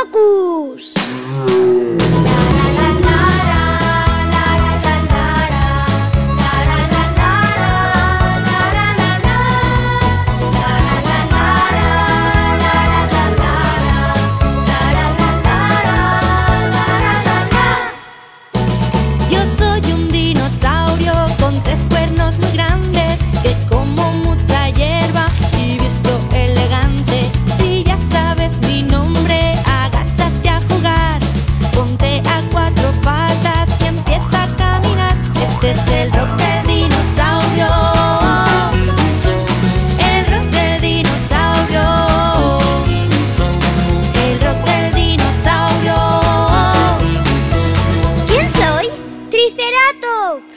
Hocus! Yo soy un dinosaurio con tres cuernos muy grandes, que como mucha hierba y visto elegante. Si ya sabes mi nombre, agáchate a jugar, ponte a cuatro patas y empieza a caminar. Este es el rock del dinosaurio, el rock del dinosaurio, el rock del dinosaurio. ¿Quién soy? ¡Triceratops!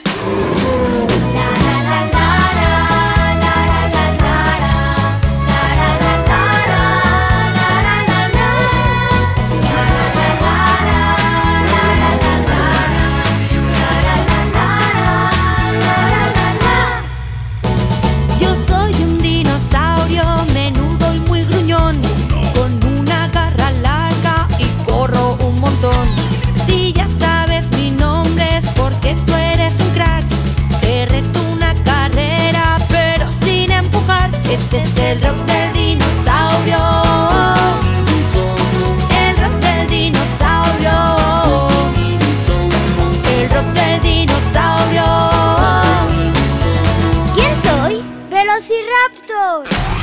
Yo soy un dinosaurio menudo y muy gruñón, con una garra larga y corro un montón. Si ya sabes mi nombre es porque tú eres un crack. Te reto una carrera pero sin empujar. Este es el rock del dinosaurio, el rock del dinosaurio, el rock del dinosaurio. ¿Quién soy? ¡Velociraptor!